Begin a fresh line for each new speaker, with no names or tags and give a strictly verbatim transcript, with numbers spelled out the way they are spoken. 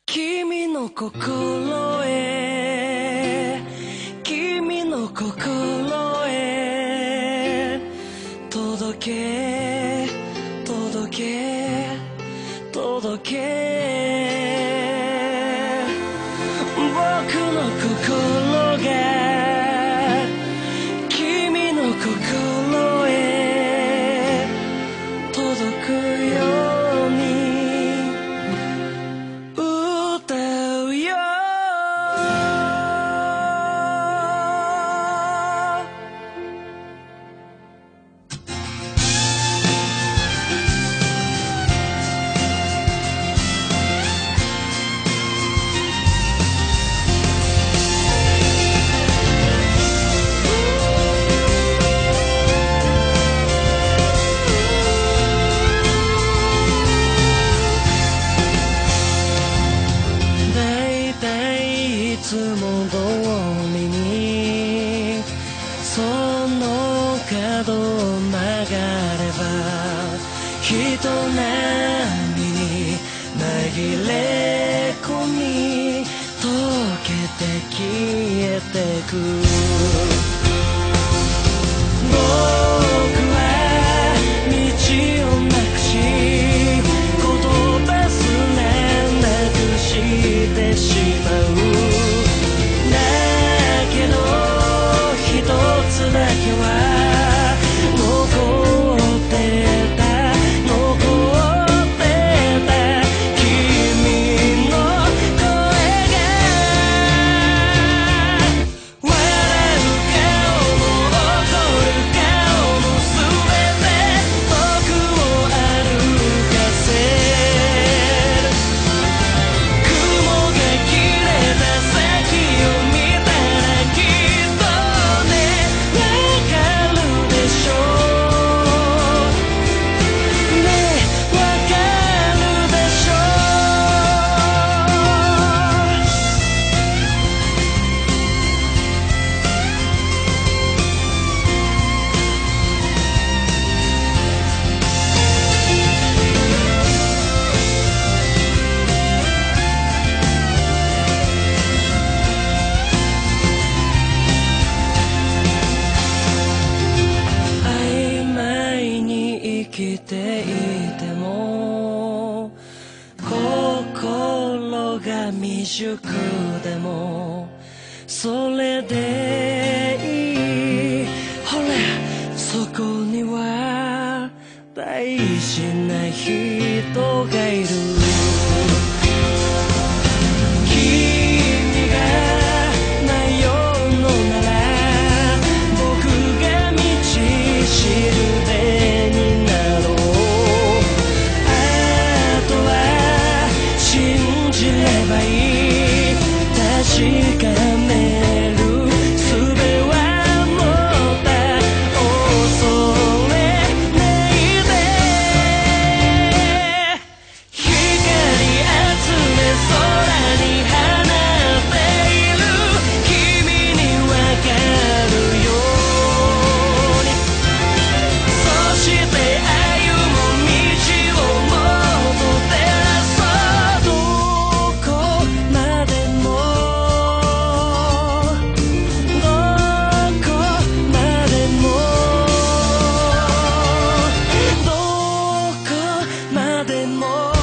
君の心へ君の心へ届け届け届け僕の心が君の心へ届くように歌うよいつも通りにその角を曲がれば人波に紛れ込み溶けて消えてく僕は道をなくし言葉すらなくしてしまうだけは残ってた残ってた君の声が笑う顔も怒る顔も全て僕を歩かせる雲が切れた先を見たらきっと生きていても心が未熟でもそれでいいほらそこには大事な人がいる君が迷うのなら僕が道しるべになろう信じればいい確かめる術は持った恐れないで光集め空に放っている君にわかるようにそして歩む道をもっと照らそうどこまでもどこまでもどこまでも